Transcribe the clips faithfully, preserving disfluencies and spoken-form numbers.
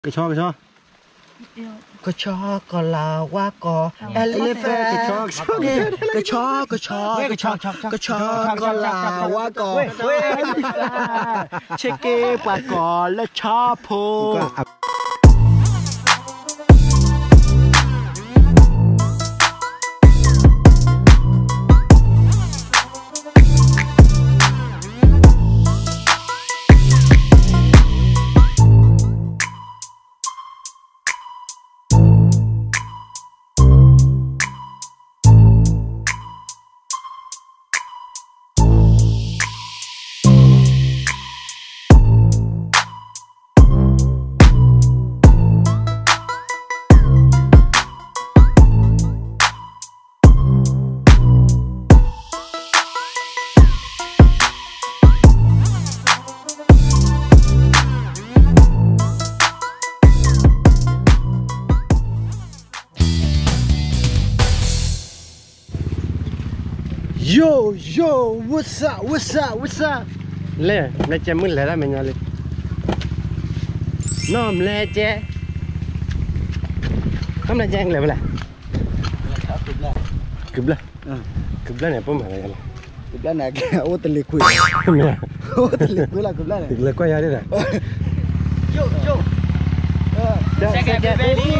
cái cho cái cho cái cho còn là qua cò elephant cái cho cái cho cái cho cái cho cái cho còn là qua cò check cái qua cò là cho po Yo yo what's up what's up what's up lẹ lẹ che mưng lẹ ra mình nhà lẹ nom lẹ che không lẹ che lẹ vậy kibla kibla này bomอะไรกันkibla này ô tê lê quỳ ô tê lê quỳ là kibla này lẹ quay ra đi này yo yo sẽ cái bê đi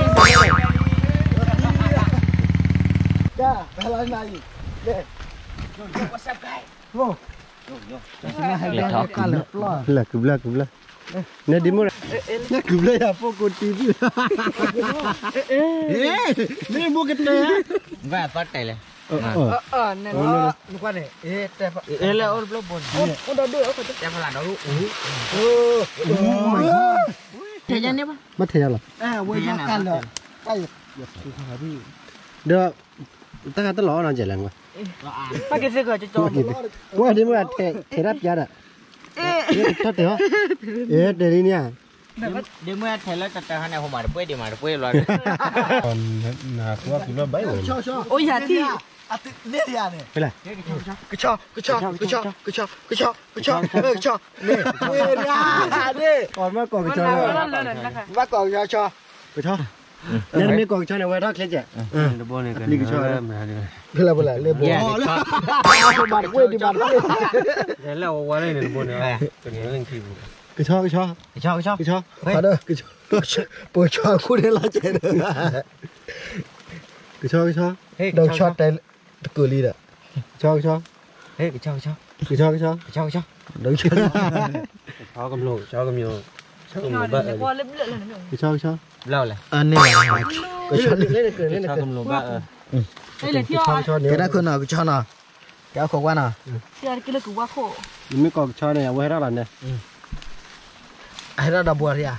ca phải làm gì đây what's up guys wow là kibla kibla nè đi mua nè kibla ya poko tivi eh nè mua cái này và phát này này ờ ờ nè nó qua này eh tép eh là ôn blog bon ôn đó đưa có tép là nó ừ thời gian đấy ba mất thời gian rồi à quên mất can rồi đây được tất cả tất lọ nó chỉ là ngoài ba cái gì cơ cho cho qua đi mua thẻ thẻ đắt giá đó thắt thẻ ê để đi nha đi mua thẻ lấy chặt chặt này hôm mà quay đi mà quay rồi còn là qua kịp nó bảy rồi ôi dạ thì à tự lên đi à này cái này cái cho cái cho cái cho cái cho cái cho cái cho cái cho nè nè nè còn mấy còn cái cho mấy còn cho cho cái cho nên mấy con cho này quay đó thế chứ ừ đi cái cho cái là bữa lên bữa không bàn quên đi bàn đấy là qua đây này bữa này cái này lên kịp cái cho cái cho cái cho cái cho cái cho phải đâu cái cho bữa cho khu đây là chạy được cái cho cái cho đầu cho tay cửa ly đó cho cái cho cái cho cái cho cái cho cái cho cái cho cái cho đầu cho cho cầm lô cho cầm nhiều cho cầm lô bợ cái cho cái cho lâu rồi anh này cái cho lên lên lên cho cầm lô bợ đây là theo cái đó con nào cái cho nào cái khổ quá nào cái cái là cũng quá khổ mấy con cho này quay ra lần này ai ra đập bùa đi à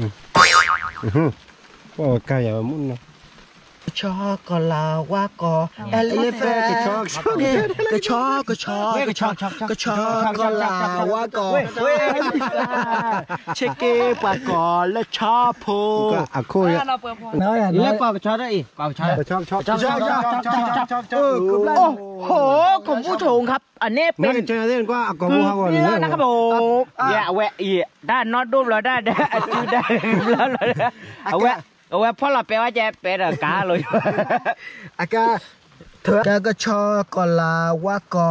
ô cái gì mà muốn cho còn là qua cò elephant cái cho cái cho cái cho cái cho cái cho còn là qua cò check cái qua cò là cho po à khôi á nói là nói qua cái cho đấy qua cho cái cho cho cho cho cho choโอ้โหผมผู้ชมครับอันนี้เป็นเจอเรื่องว่าก็ผู้เขาเนี่ยนะครับผมอย่าแหวะอีได้นอดดูแล้วได้ได้ดูได้แล้วเอาแหวะเอาไว้เพราะเราแปลว่าจะเป็นกาเลยอากาเถอะแกก็ชอกอลาว่าก็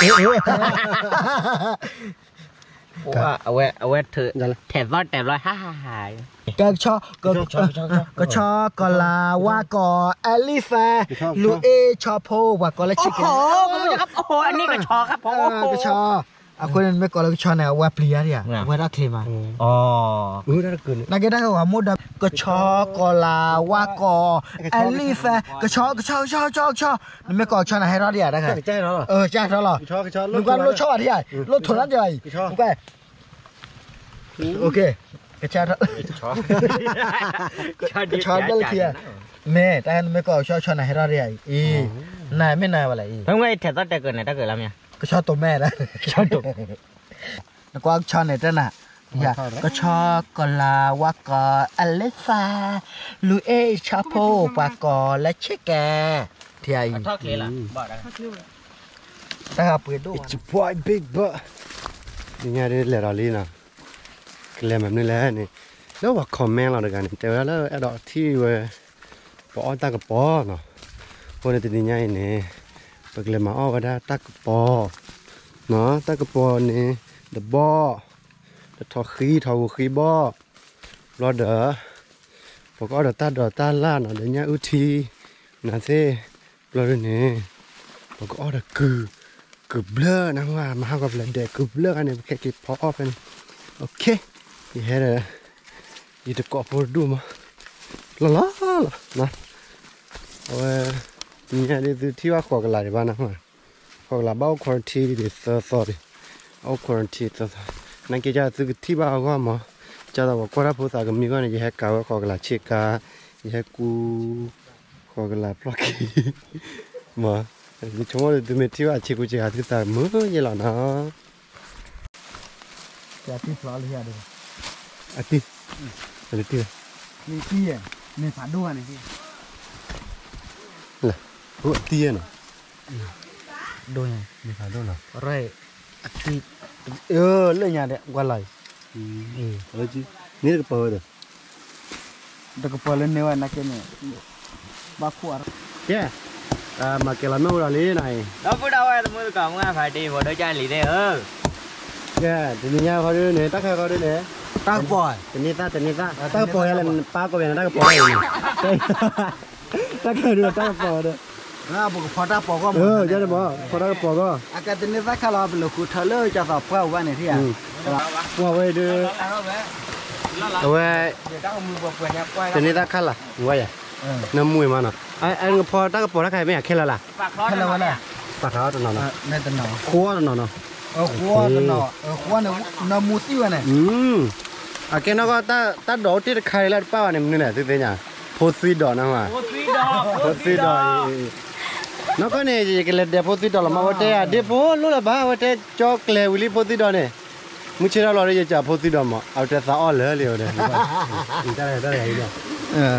ว่าเอาไว้เอาไว้เถอะแถบว่าแต่ร้อยห้าหายแกชอก็ก็ชอกอลาว่าก็เอลิฟาลูเอชอโพว่าก็แล้วชิคกี้พายครับโอ้โหอันนี้ก็ชอครับผมก็ชออะคนนั้นไม่ก็แล้วชอเนี่ยว่าเปลี่ยนเนี่ยว่ารักเลยมาอ๋อเออรักเกินนักเก็ตได้ว่ามุดก็ชอกอลาว่าก็เอลิฟาก็ชอก็ชอชอชอชอนี่ไม่ก็ชอนะให้รอดเนี่ยได้ไงใช่เหรอเออใช่เหรอชอชอลูกกันลูกชอที่ไหนลูกถนัดใหญ่โอเคโอเคก็ชอชอก็ชอได้เลยทีอ่ะแม่แต่ไม่ก็ชอชอนะให้รอดเนี่ยอีนายไม่นายว่าอะไรอีทำไงแถวตั้งแต่เกิดไหนตั้งเกิดแล้วเนี่ยก็ชอบตัวแม่นะชอบตัวแล้วก็ชอบไหนตั้งน่ะอย่าก็ชอบก็ลาวากออเลฟาลูเอชาโพปากอและเชแกที่ไอ้ทอดเคล่ะบอกได้ถ้าเปิดดู It's a big butt นี่ไงนี่แหละเราลีนะแกลแบบนี้แหละนี่แล้วว่าคอมเมนต์เราด้วยกันแต่ว่าแล้วไอ้ดอกที่เว้ยปอตากระปอเนาะคนในตีนี้เนี่ยไปเลยมาอ้อก็ได้ตากระปอเนาะตากระปอเนี่ยเดบบ่อเดทอขี้ทอขี้บ่อรอเด้อพวกก็เดตาเดตาล่าเนาะเดี๋ยวนี้อุทีน่าเซ่รอเดี๋ยวนี้พวกก็เดคือคือเบลอนะว่ามาหากับเล่นเด็กคือเบลอกันเนี่ยแค่กินพอออฟเป็นโอเคนี่เฮ้ยยี่ตะกอบพูดดูมั้งละละละนะเอาไว้เนี่ยเดี๋ยวที่ว่าขอกระไรบ้างนะมาขอกระไรบ้าควอนทีดิสซอรี่เอาควอนทีสนั่นก็จะซื้อที่บ้านก็มาจะต้องว่าควอนผู้สาวก็มีก็เนี่ยให้กาวขอกระไรเช็คกาให้กูขอกระไรพลักกี้มามีช่วงเดือนที่ว่าเช็คกูจะหาที่ตามือเยอะแล้วนะจะที่พลอยเลยอ่ะอาทิตย์อาทิตย์นี่ที่อ่ะนี่ผาด้วนนี่ที่ล่ะหัวเตี้ยเนาะด้วนนี่ผาด้วนเนาะอะไรอาทิตย์เออเรื่องอย่างเดียวกว่าไรอืมเออแล้วจีนี่ก็เปิดเลยแต่ก็เปิดเล่นเนี่ยวันนักเก็ตเนี่ยบ้าขวดแก่อ่ามาเกล้าไม่รู้อะไรไหนเราพูดเอาไว้แต่มือก่อนมึงอ่ะฝ่ายดีหัวโดยใจหลีได้เออแก่ทีนี้เขาด้วยเนี่ยตั้งใครเขาด้วยเนี่ยตั้งปล่อยทีนี้ตั้งทีนี้ตั้งตั้งปล่อยอะไรป้าก็เป็นตั้งปล่อยตั้งใครด้วยตั้งปล่อยด้วยนะบุกพอตั้งปล่อยก็เออจะได้บอกพอตั้งปล่อยก็อากาศทีนี้ตั้งข้าวเราเป็นลูกคุณเธอเลิกจะสอบเพื่อวันไหนที่อ่ะว่าไว้ด้วยเอาไว้ทีนี้ตั้งขั้นละไว้อะน้ำมวยมาเนาะไอ้ไอ้พอตั้งปล่อยตั้งใครไม่อยากแค่ละล่ะแค่ละวันละปากเขาตัวหนอนแม่ตัวหนอนขั้วตัวหนอนเออขั้วตัวหนอนเออขั้วเนี่ยน้ำมูซี่วะเนี่ยอืมอ่ะแกนก็ตาตาดอกที่ใครละป้าเนี่ยมันเนี่ยที่เป็นยังโพสีดอกนะฮะโพสีดอกโพสีดอกนกเนี่ยจะเกลือเดโพสีดอกละมาวัดเดียเดโพรู้ละบ้าวัดเดียจ็อกเลวิลีโพสีดอกเนี่ยมุชเราเราเลยจะโพสีดอกมั้งเอาแต่สาวเลยเลยเลยได้ได้ได้ยังไงเออ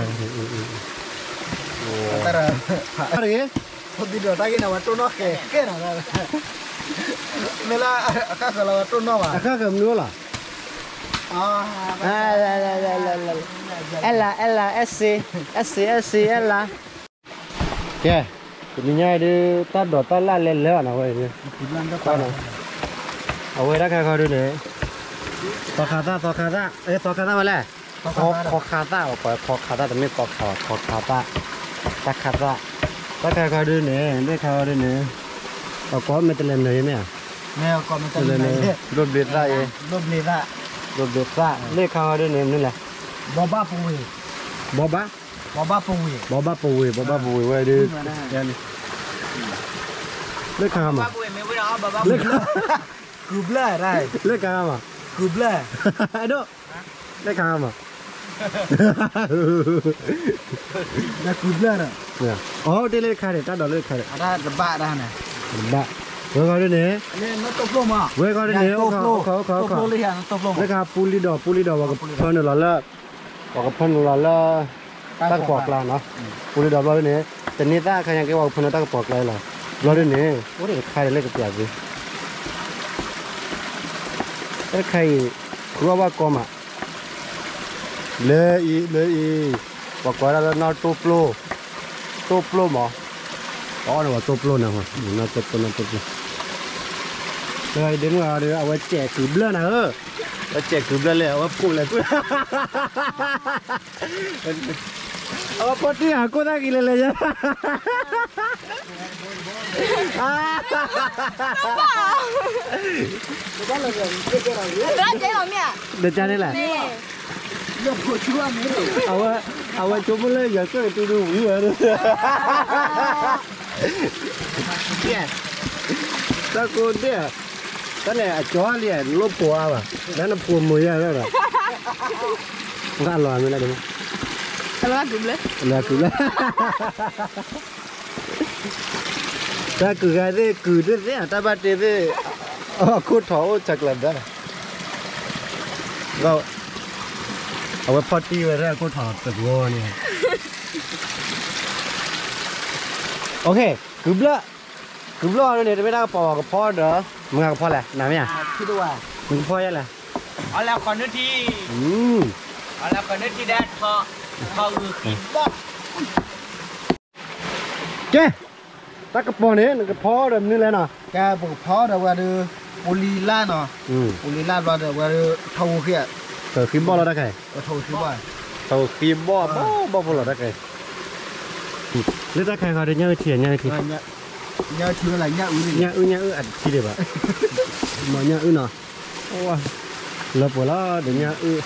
แต่ละอะไรโพสีดอกได้กินเอาไว้ตัวนอกแก่แก่หน่อยเมื่ออาข้าก็เราตัวนอกอ่ะอาข้าก็ไม่รู้ล่ะอ๋ออ่าละละละละละเอลล่าเอลล่าเอสซีเอสซีเอสซีเอลล่าแกตัวนี้เนี่ยดูตัดดอกตัดละเล่นแล้วนะเว้ยเนี่ยเอาไว้แล้วใครเขาดูเนี่ยต่อขาตาต่อขาตาเอ้ยต่อขาตามาแล้วคอคอขาตาเอาไปคอขาตาแต่ไม่ต่อขาคอขาตาตัดขาตาตัดใครเขาดูเนี่ยได้เขาดูเนี่ยเอาก้อนไม่ตะเล่นเลยไหมอ่ะแมวก้อนไม่ตะเล่นเลยรถเบียดได้รถเบียดได้รถเบียดได้เลขเขาดูเนี่ยนี่แหละบอบ้าปุยบอบ้าบอบ้าปุยบอบ้าปุยบอบ้าปุยไว้ดิเลขเขามาเลขเขากูเบลอได้เลขเขามากูเบลอไอ้ดูเลขเขามาแล้วกูเบลอน่ะเนี่ยอ๋อที่เลขเขาเนี่ยตัดดอกเลขเขาเนี่ยได้ระบาดได้เนี่ยระบาดเว้ยเขาดูเนี่ยเนี่ยนัตบลงมาเว้ยเขาดูเนี่ยเขาเขาเขาตบลงเลยฮะตบลงเลขเขาปูลีดอกปูลีดอกว่ากับเพื่อนเราละว่ากับเพื่อนเราละตั้งปอกลาเนาะปูลีดอกเราเนี่ยแต่นี่ถ้าใครยังเกี่ยวกับเพื่อนตั้งปอกลาเราเราดูเนี่ยว่าเด็กใครเล็กกับใหญ่ดิถ้าใครรู้ว่ากอมอ่ะเลยอีเลยอีว่าก่อนเราเราตัวโปรตัวโปรมั้งอ๋อเราว่าตัวโปรนะฮะน่าตัวโปรน่าตัวโปรเลยเดี๋ยวเราเดี๋ยวเอาไว้แจกคืบเลือนะเออเอาแจกคืบเลือเลยเอาไว้พูดเลยพูดเอาไว้พูดที่หากูได้กินเลยเลยจ้ะเดี๋ยวจะนี่แหละเอาไว้เอาไว้จุ่มเลยอย่าเกิดตัวดูวิ่งเลยเนี่ยตะโกนเนี่ยตอนแรกจ้อเนี่ยลบปัวป่ะแล้วน้ำปูมือยังไงล่ะงานลอยไม่ได้ไหมลอยกุบเลยลอยกุบเลยถ้าคือไงที่คือที่เนี่ยถ้าบัดที่อ๋อคูดท้อจักรเลยได้ก็เอาไว้พอตีไว้แล้วคูดท้อตะโกนเนี่ยโอเคกุบละกุบละเนี่ยไม่ได้ก็พอกับพ่อเด้อมึงกับพ่อแหละน้ำเนี่ยพี่ด้วยมึงพ่อยังไงเอาแล้วก่อนนาทีอืมแล้วก็นึกที่แดดทอทอคือขี้บ๊อบเจ้ตะกระปอเนี่ยกระเพาะแบบนี้เลยเนาะแกปลูกเพาะเดี๋ยวว่าดูปุรีล่าเนาะอืมปุรีล่าว่าเดี๋ยวว่าดูเท่าเขี้ยเติร์คิมบอลเราได้ไงก็เท่าที่ว่าเติร์คิมบอลบ่บ่พอเราได้ไงหรือได้ไงเขาได้เนื้อเทียนเนื้อเทียนเนี่ยเนี่ยชื่ออะไรเนี่ยอุ้ยเนื้ออื้อเนื้ออื้ออัดทีเดียวอะมาเนื้ออื้อเนาะโอ้ยเราปวดแล้วเดี๋ยวเนื้ออื้อ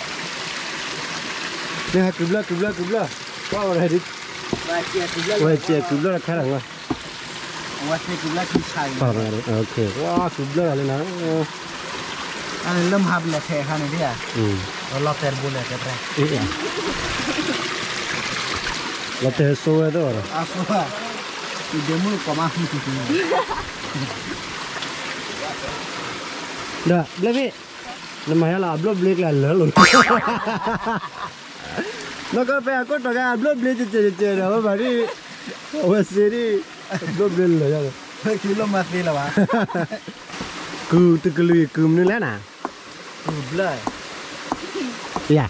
เนี่ยกึบเลือกกึบเลือกกึบเลือกว่าอะไรดิว่าเจี๊ยบคือเรื่องว่าเจี๊ยบกึบเลือกแค่ไหนวะว่าเจี๊ยบคือเรื่องที่ใช่ต่อมาเลยโอเคว้ากึบเลือกเลยนะอันนี้เริ่มหับเลยแค่ข้างนี้เนี่ยอืมเราเราแต่บุญเลยแต่แรกเอ๊ะเราเจอโซ่ด้วยเหรออาสุภาอีเดมูก็มาที่ที่นี่เด้อเบลพี่น้ำมันอะไรบลูบลิกแล้วเหรอลุงแล้วก็ไปเอาก็ตัวกันบลูบลิกเจเจเจเดี๋ยวมาดิว่าสิดิบลูบลิกเลยยังเฮ้ยคิดลมมาตีแล้ววะกูตึกลุยกูมันนี่แหละนะกูเบลออย่า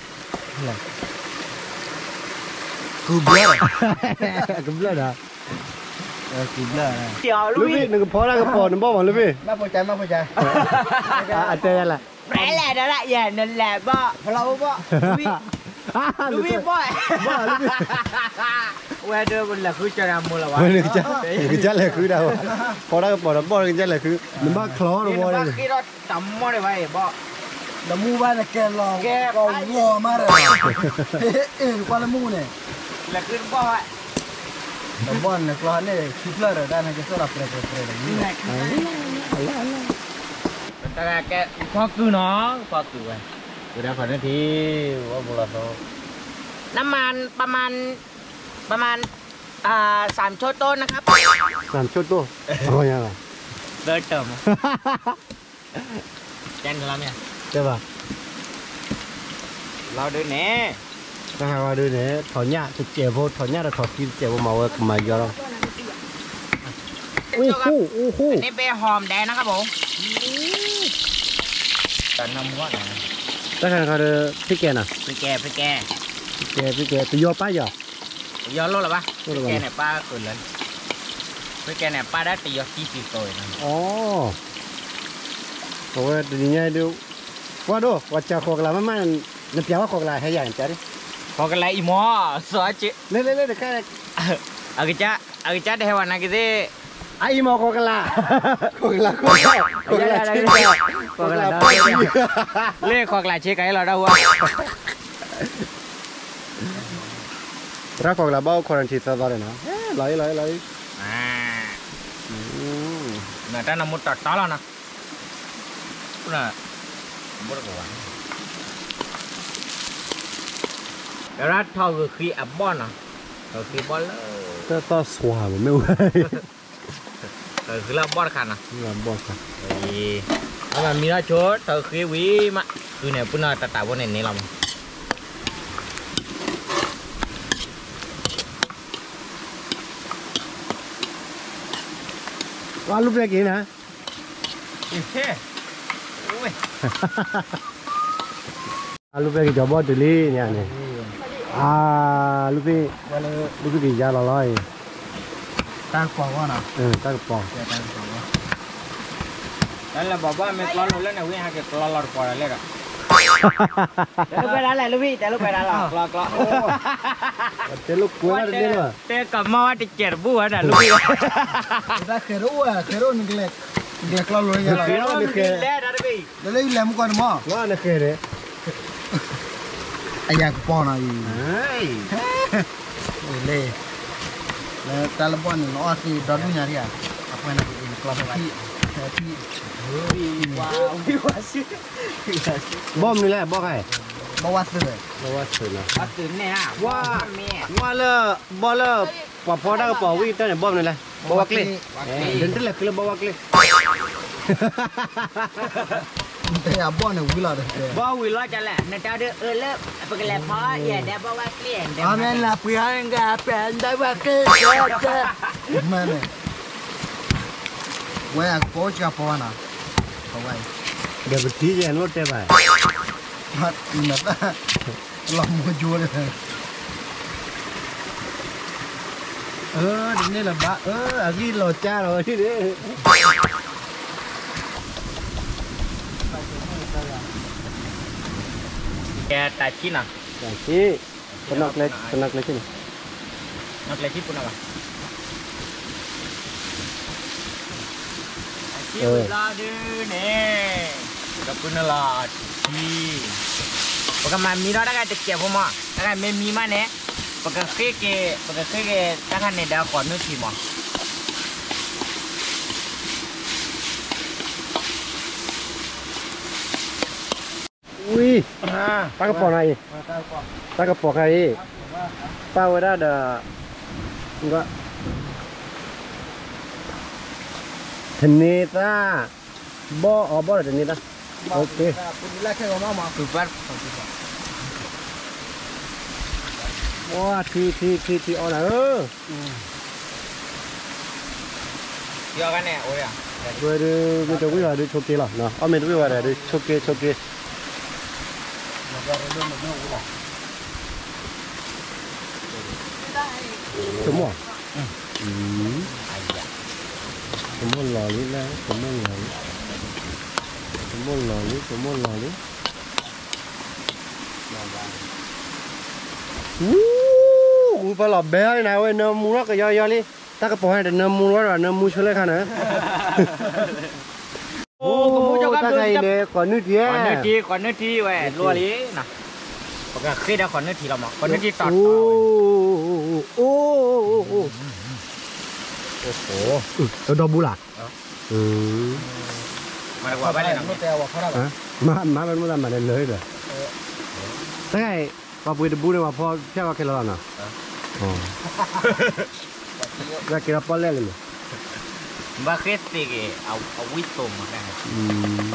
กูเบลอกูเบลอนะเออกูเบลอเดี๋ยวลูลูกพี่หนึ่งพอแล้วก็พอหนึ่งบ่หวังลูกพี่มาพอใจมาพอใจอ่ะเจออะไรแหละแหละนั่นแหละอย่านั่นแหละบ่พเราบ่ลูกพี่บ่อยบ้าลูกพี่เวเดอร์มันแหละคือจะรำมือละวะเฮ้ยหนึ่งจ้าหนึ่งจ้าเลยคือดาวพอแล้วก็พอแล้วบ่หนึ่งจ้าเลยคือหนึ่งบ้าคล้อหรือบ่เลยนี่รถจำมั่ได้ไว้บ่แล้วมูบ้านแกลองก็วัวมาเลยเอ็นกว่าละมูเนี่ยแล้วขึ้นบ่แล้วบ้านเนี่ยกลอนเนี่ยคิดเลยได้นะจะสลับเปรย์เปรย์เลยนี่แต่แกพอคือน้องพอคือไว้กูได้ขอนาทีว่าบุรุษน้ำมันประมาณประมาณอ่าสามโชต้นนะครับสามชุดตัวโอ้ยยังไงเดินเติมแจ้งเราเนี่ยใช่ป่ะเราเดินแน่ถ้าหากว่าดูเนี่ยถอนหญ้าจะเจ็บพอถอนหญ้าเราถอดกินเจ็บว่าเมาว่ามาเยอะแล้วโอ้โหโอ้โหอันนี้เป็นหอมแดงนะครับผมแต่น้ำว่าไงถ้าหากว่าดูพี่แกน่ะไปแกไปแกพี่แกพี่แกจะยอป้ายเหรอย้อนรถหรอปะไปแกเนี่ยป้าเกินเลยไปแกเนี่ยป้าได้ตียอที่สี่ตัวนะอ๋อโอ้ยเดี๋ยวนี้ดูว่าดูว่าจะขอกลาไม่ไม่น้ำเปียกว่าขอกลาให้ใหญ่จ้ะดิพอกันไรอีหมอสวยจิเล่นเล่นเล่นแค่เอากิจ้าเอากิจ้าได้วันนักกิซี่ไอ้หมอขอกลาขอกลาขอกลาขอกลาเช็คขอกลาไปเรียกขอกลาเช็คไอ้เราได้วะรักขอกลาเบ้าควอนติดต่อได้นะไหลไหลไหลอ่าอืม nah dan namun tak tahu lah nah berapa Berat tahu ke abon ah tahu ke bol ก็ต่อสว่างไม่ไหว tahu ke lah bol kan ah ลำบากค่ะ eh kalau mira chot tahu ke wi mak tu ne pun tak tahu ne ni lam ว่าลูกเรียกกี่นะ eh oi ลูกเรียกกี่จอบอดลี่เนี่ยเนี่ยอ่าลูกพี่ลูกพี่ยาละร้อยตั้งกว่าว่านะเออตั้งปองตั้งกว่าว่า dan lah bapa me keluar le ne wi ha ke keluar por le dah luไปร้านอะไรลูกพี่แต่ลูกไปร้านหรอเคลาเคลาเจ้าลูกกล้วยนี่เหรอเตะกับมาว่าติเจ็ดบัวน่ะลูกพี่ได้เคโร่อะเคโร่นี่เล็กเด็กเราเลยยังไงเคโร่นี่คือแร่นะพี่เดี๋ยวเลยแหลมก่อนมั้งว่าเนี่ยเคยเลยไอ้ยากูป้อนอะไรเฮ้ยเลยแล้วตาลบอนล้อสิดอลนี่เนี่ยapa nak kelasที่ที่ว้าวพี่ว่าสิบอมนี่แหละบอกให้บวชเลยบอกว่าสุดนะว่าตื่นเนี่ยว่าแม่ว่าเลยบอลเลยปอพอได้ก็ปอวิ่งตั้งแต่บอมนี่แหละบอกว่าเกลี่ยเดินที่แหละคือบอกว่าเกลี่ยแต่อาบอนเนี่ยวิลาเด้อบ่วิลว่าจะแหละนะเจ้าเด้อเออเลิกไปกันแล้วพออย่าได้บ่ว่าเกลี่ยนอาเมนละเพียงกับเป็นได้ว่าเกิดเกิดแม่เนี่ยว่าโค้ชกับปอนะเขาไว้เดี๋ยวไปที่จะนวดได้ไหมฮัดนัดลองมาจูเลยเออเดี๋ยวนี้แหละบ้าเอออันนี้หล่อจ้าเราที่นี่แกตาชิน่ะ Jadi, penak lek, penak lek ini. Nak lagi pun apa? Aci lah deh nih. Kita pun lah aci. Pakai mami dah kan ceknya pun mah. Kan mami mana? Pakai keke, pakai keke. Tangan ni dah kau nuti mah. Wih, tak kepon lagi. Tak kepon lagi. Tahu dah ada. Enggak. Tenita. Bo, oh bo ada tenita. Oke. Punilah ke rumah mah. Super. Wah, ti ti ti ti on ah. Dia kan ya, oh ya. Gue ada, gue coba gue ada coke lah. Nah, oh mentu gue ada coke coke. Semua. Hmm. Semua loli lah, semua loli. Semua loli, semua loli. Wuh, phải là bé này ơi, nó mua nó cái do do đi. Ta cái bỏ này nó mua nó là nó mua cho lấy khăn nữa. Ô, cho các thầy này còn nước kia. Còn nước kia, còn nước kia vậy, lúa lý nè. Còn khi đã còn nước thì làm mà, còn nước kia tọt. Ô, ô, ô, ô. Ồ, nó đâu bù lạc. Ừ. Mà quả bay này nè. Mà mà mình muốn làm mà nên lưới rồi. Thế này, vào buổi bù này mà phò theo vào cái lò nào. Ồ. Ra cái là lên rồi. Ba khét thì cái áo áo quýt tôm mà cái. Ừm.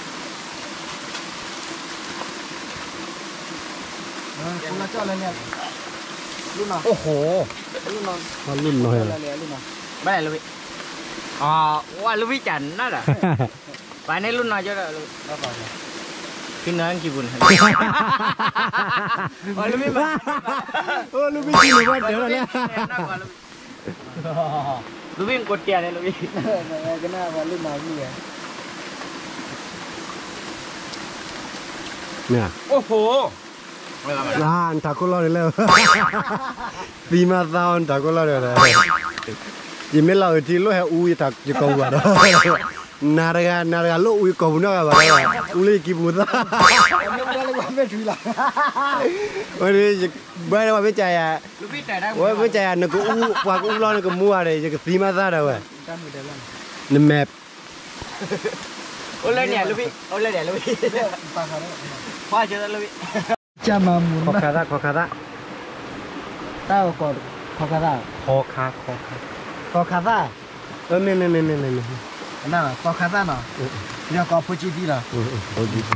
Cũng là cho lên nè. Lúc nào? Ồ hồ. Lúc nào? Nó lùn rồi. Lúc nào? Ba này Louis. À, qua Louis chắn đó là. Ba này lúc nào cho đó. Khi nói anh kì buồn. Ôi Louis mà. Ôi Louis chi mà bắt rồi nè. Louis cột tiền này Louis. Cái nào mà lúc nào như vậy? Nè. Ô hồ. Là anh ta có lo được đâu. Vì mà sao anh ta có lo được này. Chỉ mấy lời thì lúc heo ui thật chỉ cầu vào đó. Naraga naraga lúc ui cầu nó vào đó. Ui kịp một ra. Ôi đi bây giờ bây giờ à. Ôi bây giờ nó cũng u và cũng lo nó cũng mua đây chỉ cái gì mà ra đâu à. Nó mẹp. Ôi lên nè Louis. Ôi lên nè Louis. Hoa chưa Louis. Cha mà muốn. Khó khá ra khó khá ra. Tao còn khó khá ra. Khó khá khó khá. Khó khá ra. Ơ nè nè nè nè nè. Nào khó khá ra nào. Giờ có phụ chi đi nào. Ừ ừ. Có gì.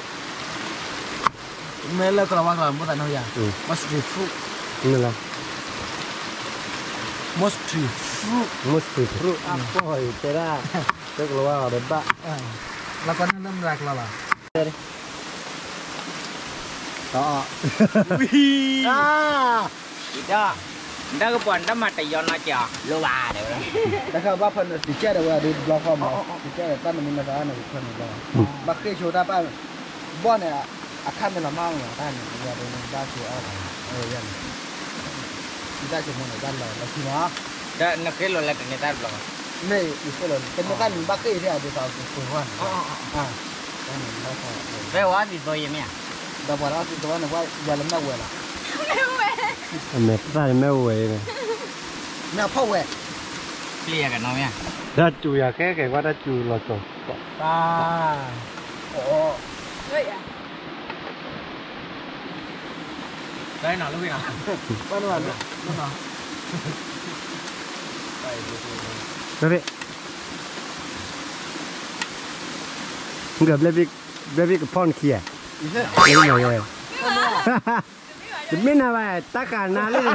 Mấy lần còn vào làm bữa tại nào vậy? Must be fruit. Ini lah. Must be fruit. Must be fruit. Apa itu dah? Kita keluar ada bak. Lapan enam rak lah lah. Tak. Wih. Ah. Tidak. Tidak kepuan dah mata yon aja. Lu ada orang. Dah kau bapa nak bicara dah di belakang mah. Bicara tan minta sana bukan dah. Bakai sudah apa? Bon ya. Akan melamang lah kan. Dia ada minta siapa. Oh ya. Kita cuma nak jalan lah. Lagi mah. Dah nak kilo lagi ni tar belakang. Ni itu loh. Kemukan bakai dia ada tahu tuan. Ah. Kan masa. Bewa di bawah ni. Dah berapa tu tuan nak jalan nak buat lah. Mẹ ta thì mèo quậy này. Mèo phâu quậy. Clear cái nào nha. Đã chui à cái cái quá đã chui lọt rồi. Ta. Ồ. Vậy à? Đây nào Louis nào. Bao nhiêu nữa? Bao nào? Đấy. Gặp lấy việc lấy việc pon kia. Lấy này rồi. Mình nào vậy? Ta cả na lên.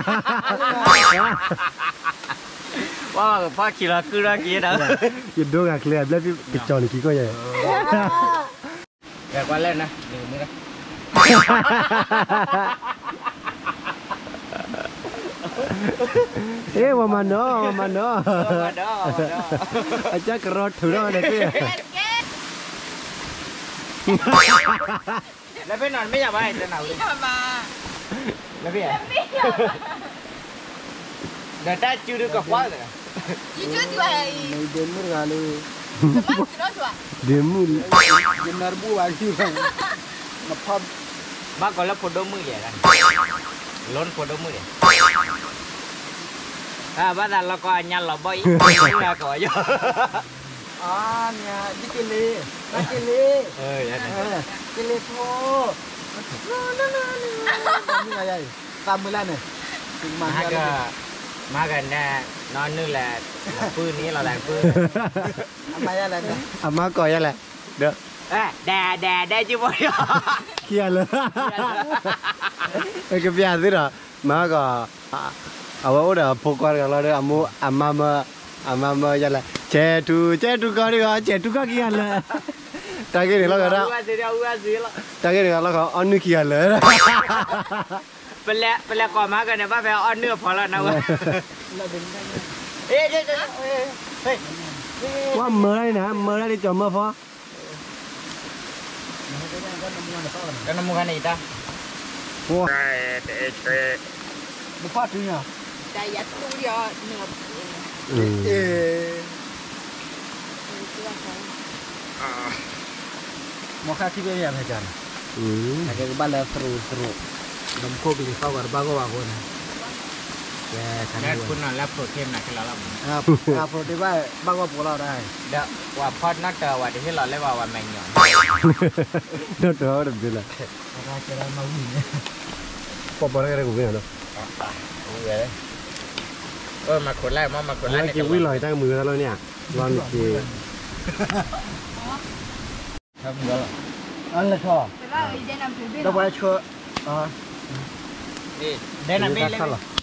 Wow, phát chỉ là cứ ra kia đó. Cái đồ ngạc lên lấy việc cái tròn kia coi vậy. Gạt qua lên nè, đừng nữa. เอ๊ะว่ามันเนาะว่ามันเนาะมาเด้อมาเด้ออาจารย์กระโดดถือเนาะเนี่ยพี่แล้วไปนอนไม่อยากไปจะหนาวเลยมาแล้วพี่เดี๋ยวได้จืดกับว่าเลย Ni demur kali. Demul. Jenar bu lagi kan. Ngepop. มาก่อนแล้วพอดมือใหญ่กันล้นพอดมือใหญ่อ่าบ้านเราก็ยันเราบ่อยเราก็อยู่ Ah, nya dikele. Dikele. เอออย่างนั้น Eh, kele po. No, no, no, no. Ni ayai. Kamulan ni. มาก็มากันแน่นอนนึกแหละปืนนี้เราแหละปืน Amaya lah ni. อามาก่อยอะไรเด้อเอ้แดดแดดได้จิ๋วอยู่เคลียร์เลยไอ้กระเบียสิเหรอมาก็เอาว่าเดี๋ยวพกกันกันแล้วเด้ออามูอามามาอามามาอย่างไรเจตูเจตูก็ดีกว่าเจตูก็เคลียร์เลยตาเกลี่ยแล้วก็ได้ว่าสิเดียวว่าสิละตาเกลี่ยแล้วก็อันนี้เคลียร์เลยเป็นแล้วเป็นแล้วก่อนมากันเนี่ยว่าไปเอาเนื้อพอแล้วนะเว้ยเอ๊ะเอ๊ะเฮ้ยว่าเมื่อไรนะเมื่อไรที่จะเมื่อพอกันน้ำมันกันอีกจ้ะว้า Buka tu nya. Daya tu dia nak. อืม Eh. Mau kasih dia ya macam. อืม Ada bala seru seru. Nam ko bi kau gar bago bago ni. Ya, แล้คุณนอนแล้วโปรตีนหนักขึ้นแล้วล่ะ Ah, ah, pro de ba bago pola dah. เดี๋ยวว่าพอดนัดเจอว่าที่เราเรียกว่าวันแมงหย่อนเด้อเด้อเด้อเด้อ Ada cara mau ni. ปอบอะไรกันกูไม่รู้เออมาคนแรกมามาคนแรแล้กวกินวิ่งลอยตั้งมือแล้วเนี่ยร้อนจีทำเยอะ Allah kau. Sebab dia nak beli. Dah boleh kau. Ah. นี่ได้นะพี่เลย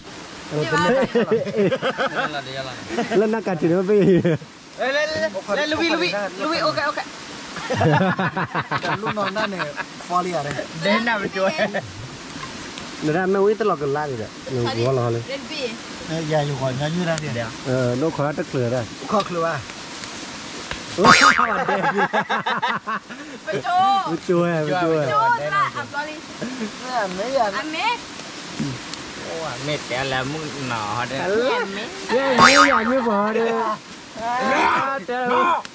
แล้วนักการถือว่าไปเอ้ยเล่นเล่นลุยลุยลุยโอเคโอเค Lu non dah ni folly ada. เด่นนะไปช่วยเดี๋ยวแม่วิ่งตลอดกันล่าเลยเนี่ยหนูหัวรอเลย Lebih. Eh, ya you kau nyanyi dah dia. เออโน้ตขอตะเกลือได้ Kau keluar. Betul. ช่วยช่วย Betul lah. Apa ni? Ya, ni ya. Amir. โอ้เม็ดแกแล้วมึงหนอเด้อเฮ้ยไม่อยากไม่พอเลยเจ้า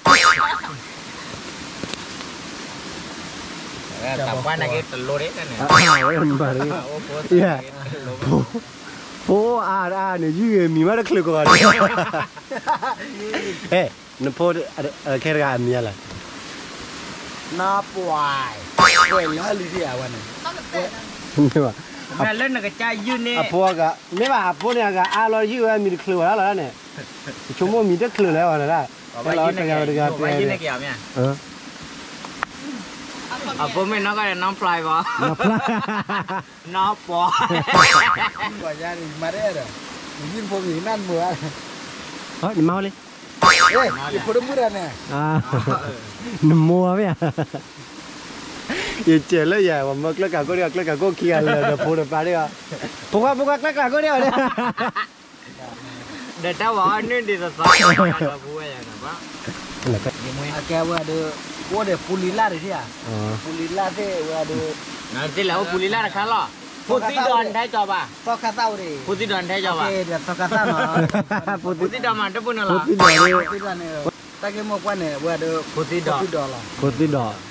แต่ว่านักเก็ตโลเด้นั่นเนี่ยอ้าวไอ้มันบารีเฮ้ยโอ้อาอาเนี่ยยืมมีมาตะเกลือก่อนเฮ้ยนพดแค่กานมีอะไร Na puai. Puai lah li dia wan ni. Tak betul. นี่ว่าแม่เล่นกับใจยืนนี่อ่ะพวกอะไม่ว่าพวกเนี่ยก็อาเรายืมมีตะเกลือแล้วแล้วเนี่ยชั่วโมงมีตะเกลือแล้วนะได้เราจะกันจะกันไปยืนในเกี่ยวเนี่ยเอออ่ะผมไม่น้องก็น้องปลายวะน้องปอ Puai ya ni mare dah. Yin pun ni nan mua. เฮ้ยนี่เมาเลย Eh, ibu murah ni. อ่าหนุ่มมัวไหมอ่ะอย่าเจ๋อเลยอย่าว่ามึกแล้วกันก็เรียกแล้วกันก็เคลียร์เลยเดี๋ยวพูดไปเดี๋ยวพวกว่าพวกว่าแล้วกันก็เดี๋ยวเนี่ยเดี๋ยวถ้าว่านี่ดีจะสอนเราพูดอย่างนั้นปะอะไรก็ยังไม่ Akak wa ada wa ada pulila dia. อ๋อ Pulila dia wa ada นั่นที่แล้วปุริล่าครับล่ะพุทธิดอนไทยจอบอ่ะ Kau kata uri. พุทธิดอนไทยจอบอ่ะ Okey, dia kau kata no. พูดพุทธิดอนมันจะพูดอะไรพูดที่ดอกนี่ Pulila ni. Tak ke mau kuan ni wa ada พุทธิดอน pulila lah. พูดที่ดอก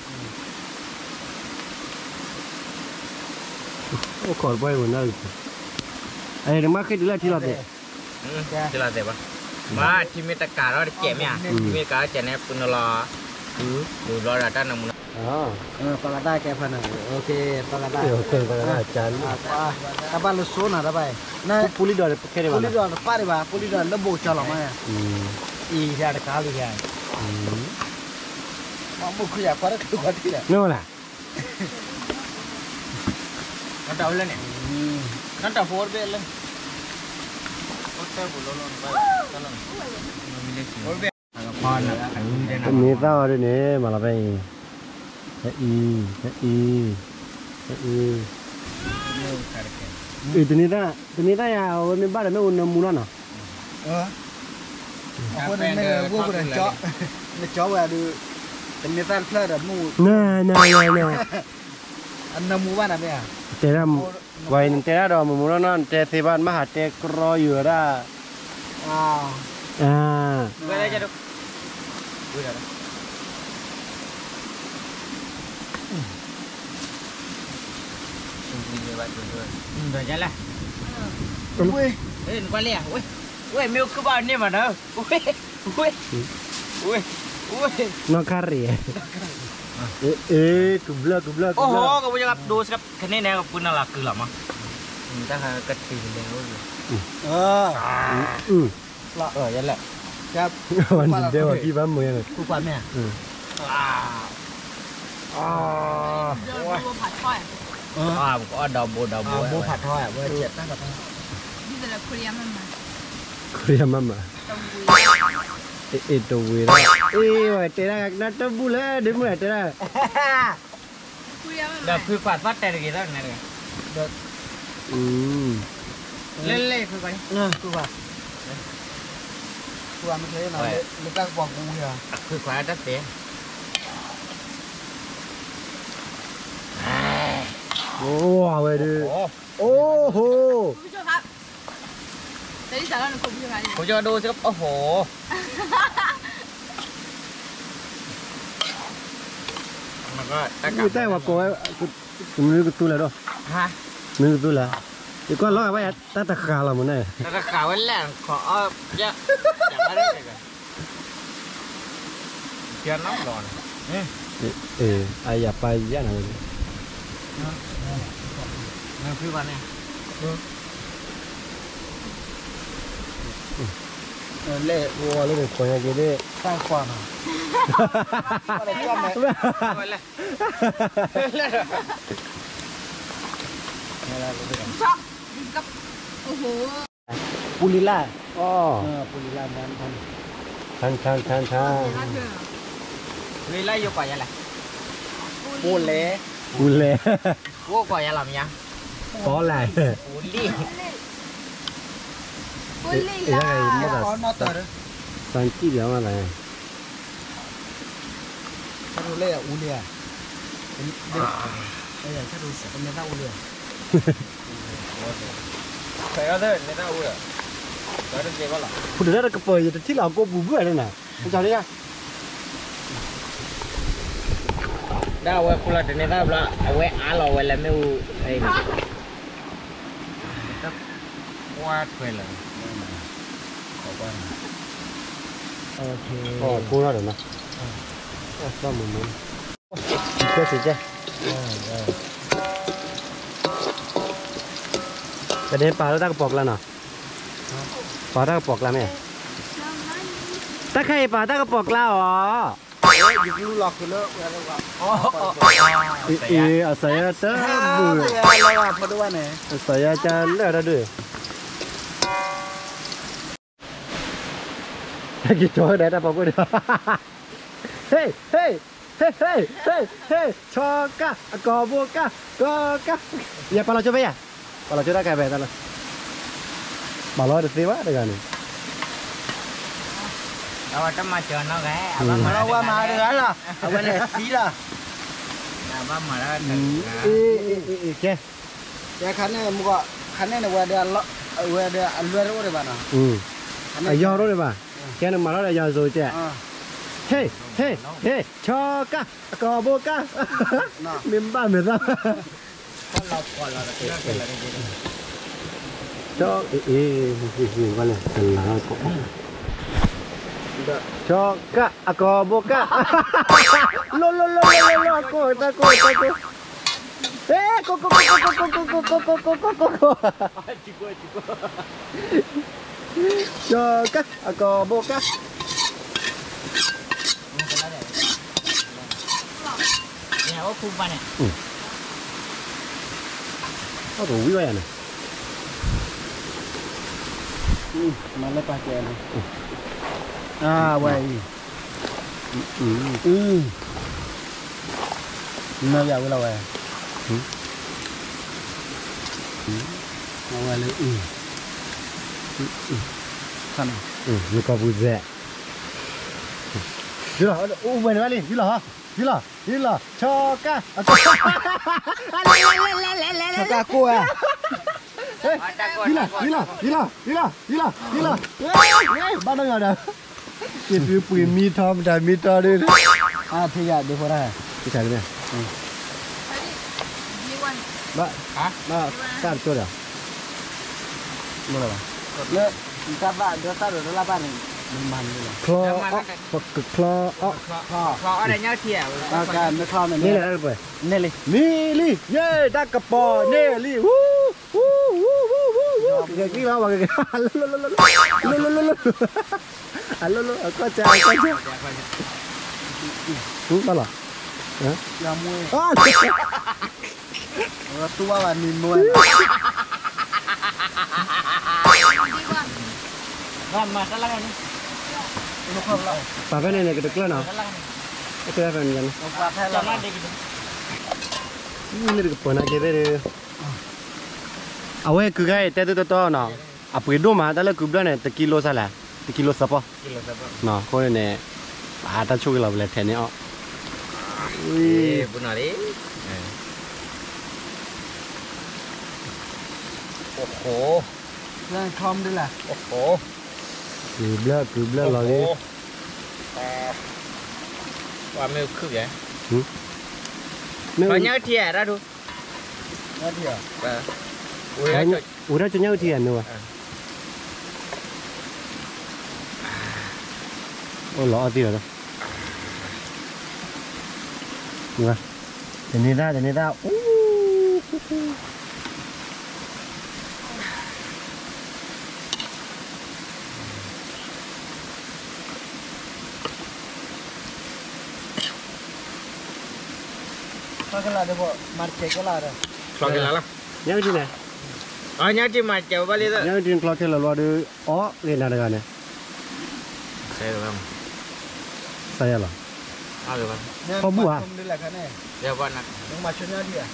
โอ้ขอไปหมดแล้วไอ้เดี๋ยวมาขึ้นดีแล้วที่เราเนี่ยที่เราเดี๋ยวปะมาที่มีตะการเราเจ็บเนี่ยที่มีการเจ็บเนี่ยปุ่นรอดูรอด้านนั้นมึงอ๋อ Eh, kau kata ke apa nak? Okey, kau kata. เดี๋ยวเคยไปกันอาจารย์ Apa? Apa lu sona dah bai. Nah, พูดที่ดอกแค่ได้บ้าง pulila dah pare ba, pulila lebo calo mah. อืม Ih, dia ada kali ya. อืม Mampu ku ya pare ku kati ya. นี่แหละนั่นเท่าเลยเนี่ยนั่นเท่าโฟร์เบลเลยโอ้เท่าบุลลอนไปตลอดโฟร์เบลพอนะอันนี้ได้นะมีเต้าด้วยเนี่ยมาละไปเฮ้ยเฮ้ยอืมเออตัวนี้ได้ตัวนี้ได้ยาวไม่บ้าแต่ไม่อุ่นมูนั่นเหรอเออคนไม่วัวคนเจาะไม่เจาะว่าดูเป็นเนื้อสัตว์เพลิดแบบมูน่าน่าน่าอันน้ำมูบ้านอะไรอ่ะแต่ละวัยนึงแต่ละดอกมูนั่นแต่เสบานมหาเตกรออยู่ได้อ่าอ่าไม่ได้จะดูดูอะไรเดี๋ยวจะละอุ้ยเฮ้ยกว่าเลยอุ้ยอุ้ยมิวคือบ้านนี่มาเนอะอุ้ยอุ้ยอุ้ยอุ้ยนกคารีเอ๊ะเอ๊ะกุบเลิกกุบเลิกโอ้โหก็ไม่ใช่ครับดูสิครับแค่นี้แนวกับปืนอะไรคือหรอมั้งถ้าหากระถิ่นแล้วอยู่เอออืมละเออยันแหละครับวันเดียวกี่บ้านเมืองเลยกูกวาดแม่อืมอ่าอ่าบัวผัดทอดอ่าผมก็ดอกบัวดอกบัวบัวผัดทอดบัวเจ็ดตั้งกับนี่เป็นเครียมมันมาเครียมมันมาเอ๊ะตัววีระเอ๊ะว่าเจ้านัดตัวบุเล่เดี๋ยวมึงเจ้าเครียมมันเดี๋ยวคือผัดฟัดแต่ละกี่ตั้งนั่นเลยเด็กอืมเล่เล่คือไปเออคือว่าคือว่าไม่เคยนะไม่ตั้งบอกกูเหรอคือขวาตัดเตะโอ้เว้ยดิโอ้โหคุณผู้ชมครับเดี๋ยวที่สาระหนูคุณผู้ชมครับผมจะดูสิครับโอ้โหมันก็กูแต่ว่ากูกูกูนึกตัวแล้วด้วยฮะนึกตัวแล้วอีกคนร้อยไว้ตาตะขาเราหมดเลยตาตะขาไว้แล้วขอเอาเยอะอยากได้เลยกันเกียร์น้ำร้อนเออเออไอ้อย่าไปเยอะหน่อยนั่นคือวันนี้เล่วัวเล่คนอย่างนี้สร้างความอะไรที่ว่าไหมชอบกับโอ้โหปุลิล่าอ๋อปุลิล่านั้นทันทันทันทันปุลิล่าอยู่ก่อนยังไงปุเล่ปุเล่วัวก่อนยังหลับยัง có lại Uli Uli là San chi điều mà này Chắc đồ lê à Uli à Đây là chắc đồ sẽ có nhớ ra Uli à Phải có thế nhớ ra Uli à Đó là gì đó là Phụ nữ ra cái bời thì thích là cô bù bùi đây nè Chào đi nha Dah awak pula ternyata pula awak alo awak lemeu eh tetap kuat pula. Okay. Oh, pura dah nak. Ah, sama mana. Kita saja. Tadi pada tak pok lah nak. Pada pok lah ni. Tak kaya pada pok lah oh. Dulu lah kena iya saya tahu apa doa ni saya jalan ada deh lagi coba dah apa pun hei hei hei hei hei hei coka kau buka coka ya kalau coba ya kalau coba kayak betul malu ada siapa dengan ni Awak tak macam mana gaya? Kalau awak marah lah, awak ni sila. Awak marah. Eh eh eh, ke? Ya kerana muka, kerana ni awak ada lot, awak ada luar orang mana? Hmm. Ayah orang mana? Kerana marah ayah tu je. Hey hey hey, coka, kau buka. Mimba mimba. Kalau kalau kita kita kita. Cok eh eh eh, mana? Salah kok. Coka, aku buka. Lo lo lo lo lo aku takut takut. Eh, kok kok kok kok kok kok kok kok kok kok kok. Cikgu cikgu. Coka, aku buka. Ni awak kumpan ni. Oh, tu wih ayah ni. Hmm, mana pakai ni? Ah, vậy. Ừ. Ừ. Nó vào cái lâu rồi. Ừ. เอาไว้เลยอือท่านอืมมีกบูเซ่ดีละอู้ไปไหนนี่ดีละฮะดีละดีละชอกะชอกะกูอ่ะเฮ้ยดีละดีละดีละดีละดีละดีละเฮ้ยเฮ้ยบ้านเราเนี่ยกินคือปุ๋ยมีทอมได้มีทอด้วยอ่าที่อยากดูพอได้ที่ใช่ไหมอืมยี่วันบ้าฮะบ้าสามตัวเดียวไม่หรอแล้วถ้าบ้านเดี๋ยวถ้าเดี๋ยวละบ้านมันมันเลยคลอปกคลออ๋อคอคออะไรเงี้ยเที่ยวอาการไม่คลอนี่นี่แหละไปนี่เลยนี่ลี่เย่ดักกระปอเน่ลี่วู้วู้วู้วู้วู้วู้เก่งกี่แล้ววะเก่งฮัลโหลฮัลโหลฮัลโหลฮัลโหลฮัลโหลก็จะก็จะรู้ป่ะล่ะฮะยามวยอ๋อตัววันนี้มวยยี่วันนอนมาข้างล่างนี่ป่าไปเนี่ยก็ตะกล้าเนาะข้างล่างไอ้ตัวเป็นยังตัวปลาแท้จอละดล่างเด็กกินนี่ก็ปนอะไรไปเลยเอาไว้คือไงแต่ตัวตัวเนาะอ่ะไปดูมาแต่ละกุบเนี่ยตะกิโลซะแหละตะกิโลสับปะกินเลยครับเนาะคนเนี่ยป่าตะช่วยเราเลยแทนเนี่ยอ๋ออุ้ยบุญหน่อยดิโอ้โหเรื่องคอมด้วยล่ะโอ้โหคือเบลอคือเบลอเราดิว่าไม่คือไงไม่ có nhớ thìa ra đủ นั่นเดียว ui Đấy, trời ủa đó cho nhau thiền nữa ô lọ tiền rồi được để này ra để này ra cái là được bộ mặt chế cái là rồi lo cái lá lắm nhau chứ này ờ nhớ chứ mà chèo vào đi đó nhau trên clock là lo được ó lên nào được này xe được không sao vậy là à được không Không bùa à? không đi là cái này đeo con nè nhưng mà cho nhau đi à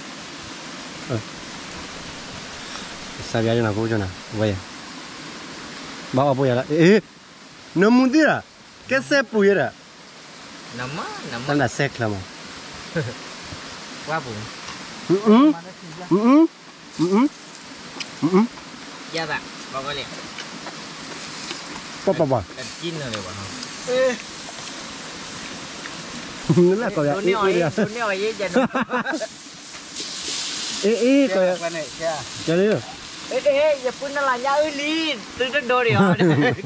sao vậy cho nào cô cho nào vậy bảo bùi là ê nó muốn đi à cái xe bùi à nằm á nằm ta là xe là mà quá buồn ừ ừ ừ ừ ừ ừ gia bạn bao cái liền bò bò bò cần chín rồi được không ê nữa là coi tôi neo ấy tôi neo ấy giờ nó ê ê coi cái này kia chơi đi ê ê giờ pun nó là nhau ơi đi từ trên đôi đi rồi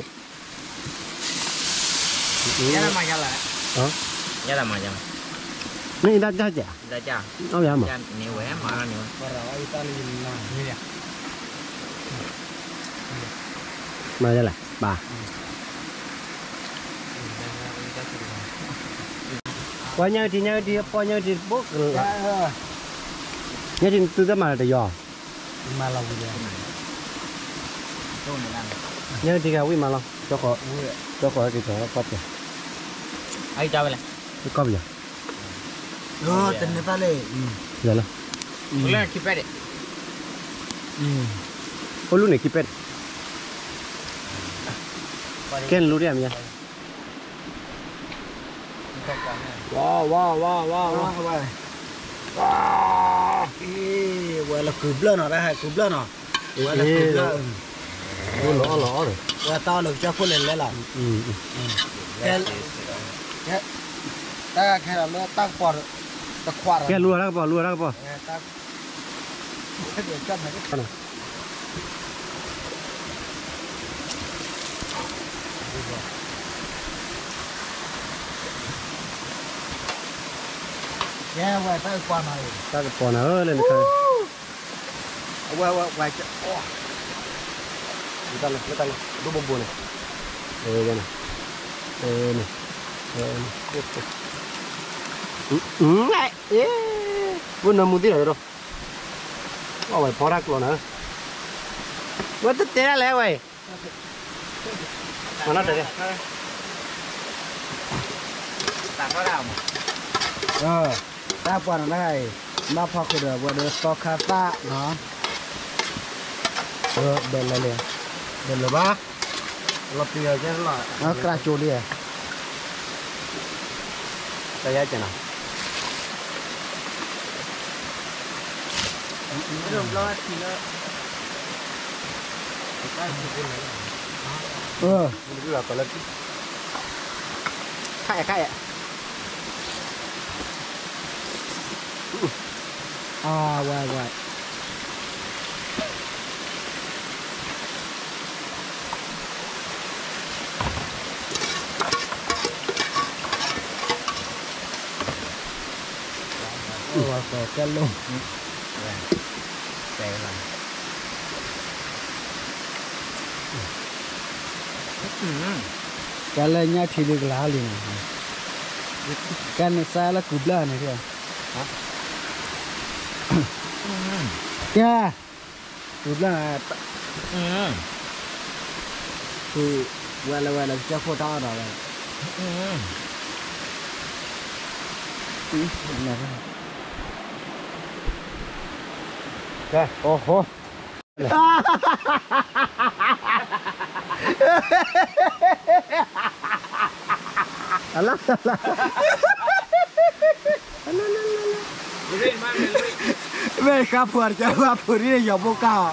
giá là mà giá là hả giá là mà giá này đã đã chả giá chả áo giá mà giá nhiều quá mà nó nhiều para Italy là như vậy mà ra là bà qua nhau thì nhau thì qua nhau thì bốc nhau thì từ từ mà để dò mà là gì tôi này làm nhau thì cái mà lo cho có cho có thì cho có kìa ai cho vậy cái có bây giờ ờ tình người ta lên giờ lo tôi lên kịp đấy ô lúc này kịp hết Ken lúc đấy em nhá wow wow wow wow wow wow wow ê vậy là cướp lên nó đây hay cướp lên nó vậy là cướp lên ô lỏ lỏ rồi vậy tao được cho phun lên lên là ừ cái cái ta cái là nó tăng quả ta quả Ken lùa ra bỏ lùa ra bỏ ta cái điều chân này cái yeah vậy ta quả này ta cái bỏ nó lên cái vậy vậy vậy người ta này người ta này đu bông bông này đây cái này đây này đây ừ ừ này ê buồn nó muốn đi rồi đâu ô vậy bỏ ra luôn hả what the hell là vậy mà nó đây tặng nó nào mà ờ ta quả này nó phọc được vừa được to khá ta nó เออเดินเลยเดินเลยบ้าเราเปียกแค่ไหนอ่ะกระโจนเลยแต่ยาจะน่ะเริ่มร้อนทีละเออมันคือแบบอะไรไข่ไข่อ่าวายวายว่าก็แค่ลงแต่ละกันเลยเนี่ยทีเดียวก็ล้าเลยนะกันเนี่ยสายละกุบล้าเนี่ยที่แกกุบล้าคือเวลาเวลาจะโคตรอะไรอืมโอ้โหอะไรอะไรไม่ครับปวดจะว่าปวดนี่อย่าบอกก้าว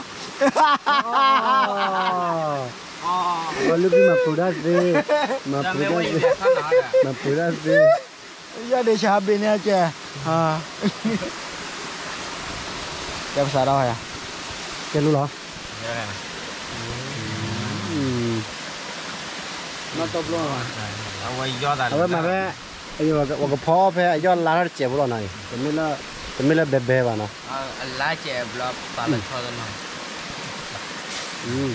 อ๋อลูกมาพูดสิมาพูดสิมาพูดสิอย่าเดชาบินเนี่ยเจ้าฮะแกภาษาอะไรอ่ะแกรู้เหรออืมมาตบลงอ่ะเอาไว้ยอดอะไรเอาไว้มาแม่ไอ้ว่าว่าก็พอแพ้ยอดล้านเจ็บบ่หน่อยแต่ไม่ละแต่ไม่ละเบ๊ะๆว่ะเนาะอ่าล้านเจ็บแล้วตาละชอกันหน่อยอืม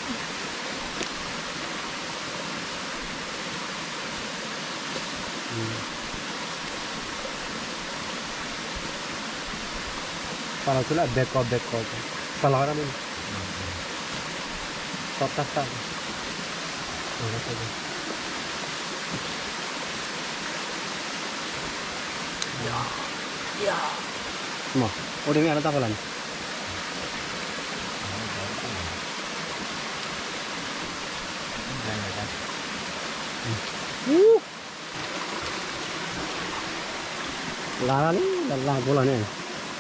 ปลาคือละเบคอเบคอปลาอะไรมันตบตัดตัดยายาหมอโอ้เดี๋ยวนี้อะไรตั้งกันลาลานี่ลาลาโบราณเนี่ย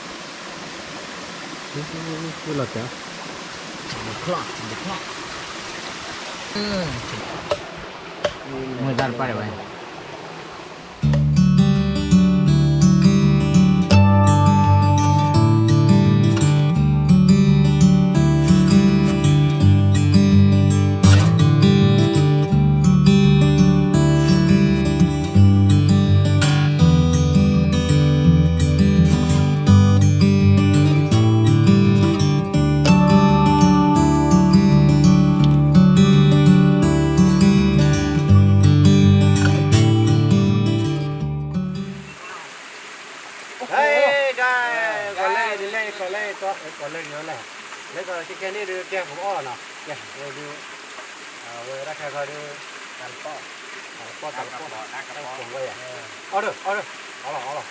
นี่หลักจ้ะคลาคลามือดันไปไว้ก่อนเล่นเยอะแหละแล้วก็ที่แค่นี้ดูแกผมอ้อเนาะแกดูดูเอาเวลาใครเขาดูการป้อป้อการป้อการป้อผมไว้อ่ะเอาเด้อเอาเด้อเอาหรอเอาหรอ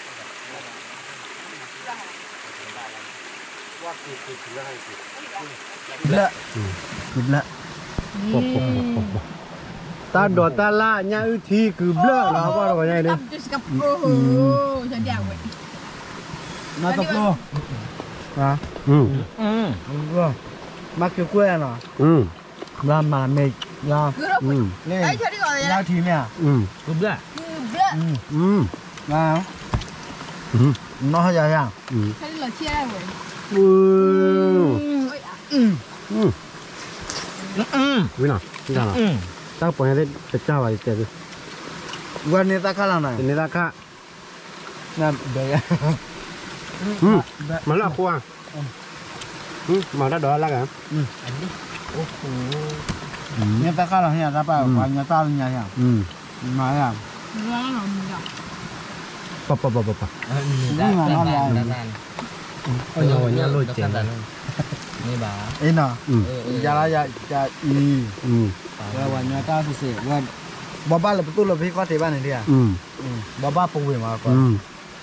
ว่าคือคือคืออะไรคือละละปบปบปบตาดอตาล่าเนี่ยอุทีคือเบลอแล้วว่าเราไงเนี่ยโอ้โหฉันอยากไปมาตกโลอ่ะอืมอืมก็มาเกี่ยวกล้วยเนาะอืมรามาเมกยาอืมนี่ยาทีเนี่ยอืมกึบละกึบละอืมอืมมาอืมน้องเขาอย่างอืมเขาหล่อเชี่ยเว้ยอืมอืมอืมอืมวินาทีนั้นอืมตั้งปอยได้เป็นเจ้าอะไรเจ้าดูวันนี้ตาข้าแล้วหน่อยวันนี้ตาข้านั่นเดี๋ยวอืมมาละครัวอืมมาได้ดอกละกันอืมอันนี้โอ้โหเนี่ยตาข้าเราเนี่ยตาป้าวันนี้ตาเนี่ยเนี่ยอืมมาอย่างมาแล้วหรอมึงอ่ะปะปะปะปะปะนี่มาแล้วนั่นนั่นเออเนี่ยลอยเจ๋งนี่บ้าเอ็นอ่ะยาละยาจะอีอืมแล้ววันนี้ตาสุดเสียวันบ้าบ้าเราประตูเราพี่ก็เทบ้านนี่เดียอืมบ้าบ้าปูวิ่งมาก่อน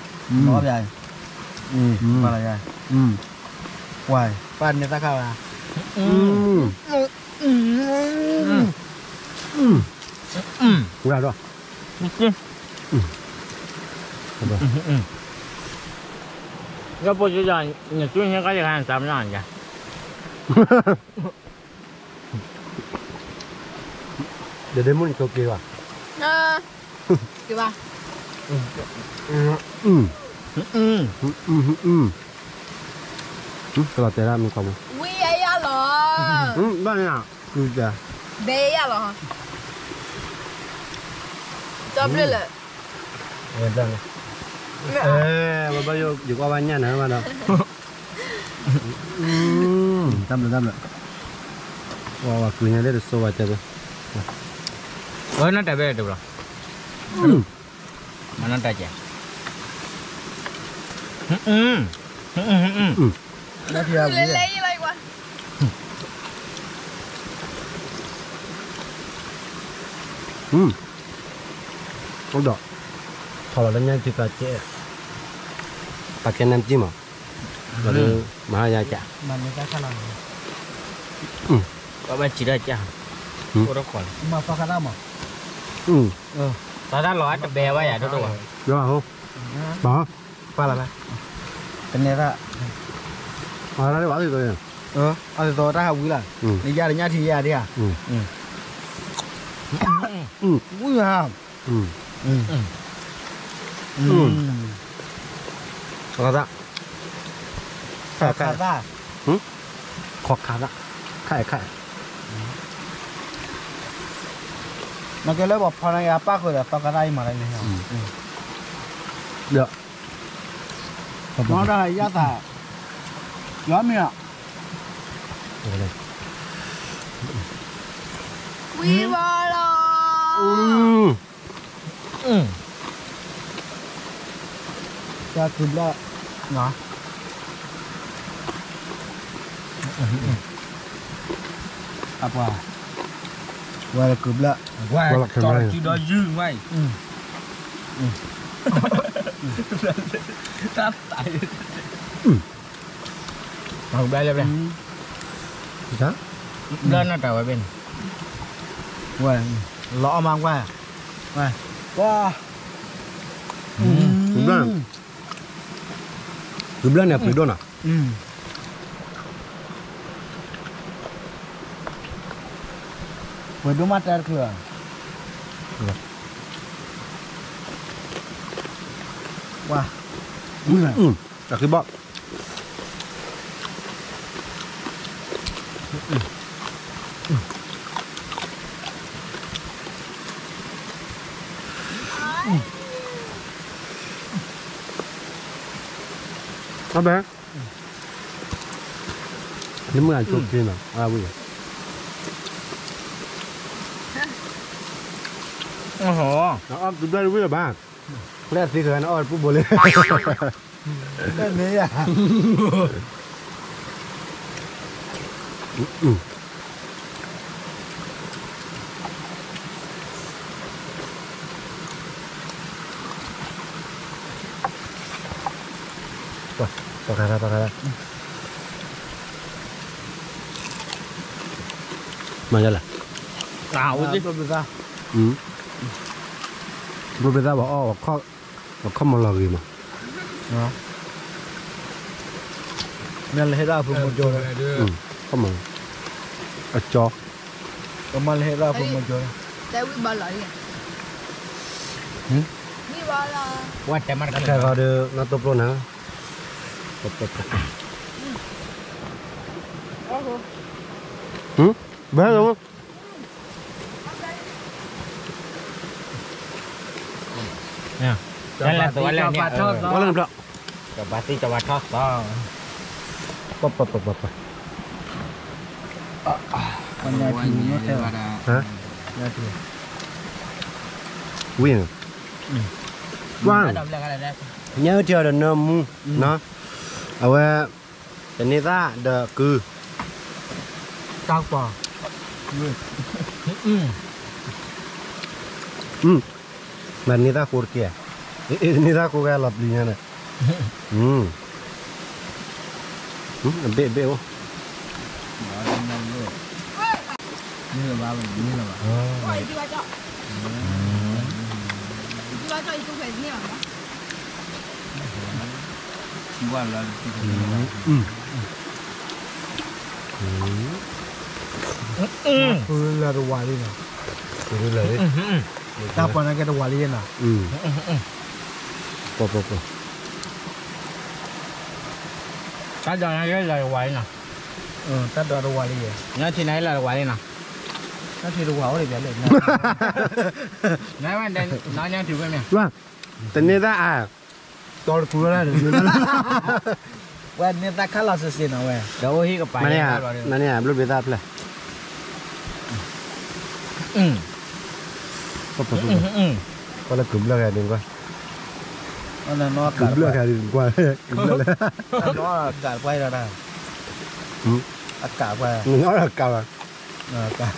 บ้าใหญ่อืมมาอะไรใหญ่อืมวายปั้นเนี่ยตาข้าวนะอืมอืมอืมอืมกูได้ด้วยอืมอืม要不就讲你最近赶紧看咱们让人家。 เดี๋ยวได้มุ่งตัวกี่ว่ะเออกี่บาทอืมอืมอืมอืมอืมอืมตลอดแต่ละมีความวิเอยาเหรออืมบ้านเนี่ยคือจะเบยาเหรอจบเลยเลยเออได้เออมาไปอยู่อยู่กับบ้านเนี่ยนะมาเนาะอืมทำเลยทำเลยว้าวคือเนี่ยได้สวัสดิ์จ้ะ我那这边对不啦？ อืม我那这姐。嗯嗯嗯嗯嗯嗯。 นาทีละเละๆอะไรวะอืมเอาดอกพอแล้วเนี่ยที่กะเจ๊ปากแกน้ำจิ้มอ่ะแล้วมาหายาจ้ะมันไม่ได้ขนาดอืม我把鸡蛋加，我都烤了。 มาฟักกันได้มั้งอืม大家老爱这白玩意都多。 เดี๋ยวเอาป๋าป้าละไหมเป็นเนี่ยละอะไรได้หวานสิตัวเนี่ยเออเอาตัวได้หาวิละอืมนี่ยาเดี๋ยวยาทียาเดียวอืมอืมอืมอุ้ยฮะอืมอืม嗯。 อืมขอขาดขาดขาดได้ขอขาดอะไข่ไข่มันก็เลยบอกภรรยาป้าเคยแบบฟักกันได้มาอะไรเนี่ยเดี๋ยวน้องได้ยาตาย้อนมีอ่ะอะไรวิวาลาอืม嗯。 จะกินแล้วเนาะอ่ะป่ะว่าจะกินแล้ว我找几道鱼喂。嗯。嗯。他打。嗯。เอาไปเลยไปจ้ะเดินหน้าแต่ว่าเป็นว่าล้อมังว่าว่าว่าอืมคือบ้านคือบ้านเนี่ยไปโดนอ่ะอืมเปิดดูมาแต่คือว่าอืมอืมแต่คือบอก เอาไปนี่มึงอ่านจบกินอ่ะอ้าววิ่งโอ้โหเอาอ้อมดูได้วิ่งบ้างแรกสิเคยนะอ้อมปุ๊บบเลยเรื่องนี้อ่ะปากกาปากกามาจะละหนาวสิตัวเป็นซะอืมรูปเป็นตาบอกอ้อบอกข้อบอกข้อมาลอกีมาเนาะนั่นเลยได้ผมมาโจนอืมข้อมาอ่ะจอก็มาเลยได้ผมมาโจนแต่วิบาลาเนี่ยวิบาลาว่าแต่มันแค่เขาเดินนัดตัวโปรนะปดปดปดโอ้โหหืมเบ้าเหรอเนี่ยนั่นแหละตัวแล้วเนี่ยว่าเรื่องเพราะกับปาร์ตี้จะว่าทอดต้องปดปดปดปดปดมันยาทีนู้นเท่าฮะยาทีวิ่งว่างดำเรื่องอะไรนะ nhớ chưa được nôm mu nó ở đây cái này ra đờ cừ ก้าวป่าอืม ừ mà này ra cột kìa này ra cô gái lập đi nha này ừ ừ bể bể không ba ni là ba Wah, itu baca. Itu baca itu kayak ni apa? Buat lah Hmm. Hmm. Pula ada wali na. Dulu lah eh. Tak apa nak ada wali na. Hmm. Po po po. Ta giờ này là quậy nè. Ừ, ta đó ada wali ya. Nhớ thì nãy là quậy nè. Ta thì ada wali dia le. Nãy mà đến nói nhớ thì quên nè. Vâng. Tên này ta à. Tol pula dah. Wah, ni tak kalah sesi na weh. Đâu hi cái bài. Mana ya? Mana ya? Belum beda apa? Ừ. Po po po. Ừ ừ. Kalau gubla kayak ni gua. Ana no kat. Gubla kayak ni gua. Gubla. No kat quay ra dah. Hmm. Akak quay. Nó là cao à? Nah, kat.